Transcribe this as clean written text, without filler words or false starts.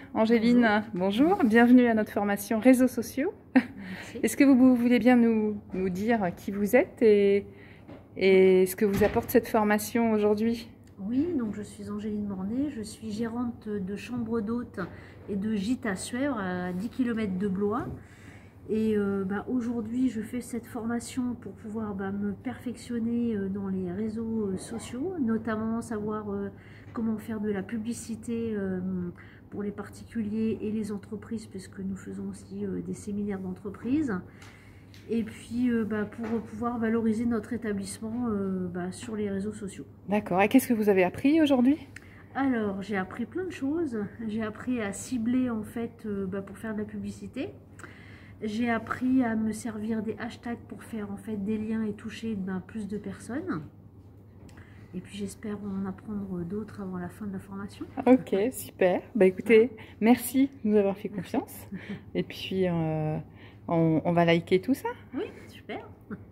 Angéline, bonjour, bienvenue à notre formation réseaux sociaux. Est-ce que vous voulez bien nous dire qui vous êtes et ce que vous apporte cette formation aujourd'hui? Oui, donc je suis Angéline Mornay, je suis gérante de chambre d'hôtes et de gîte à Suèvre à 10 km de Blois. Et aujourd'hui, je fais cette formation pour pouvoir me perfectionner dans les réseaux sociaux, notamment savoir comment faire de la publicité pour les particuliers et les entreprises, puisque nous faisons aussi des séminaires d'entreprise. Et puis pour pouvoir valoriser notre établissement sur les réseaux sociaux. D'accord. Et qu'est-ce que vous avez appris aujourd'hui? Alors, j'ai appris plein de choses. J'ai appris à cibler en fait pour faire de la publicité. J'ai appris à me servir des hashtags pour faire en fait des liens et toucher plus de personnes. Et puis j'espère en apprendre d'autres avant la fin de la formation. Ok, super. Bah écoutez, merci de nous avoir fait confiance. Et puis on va liker tout ça. Oui, super.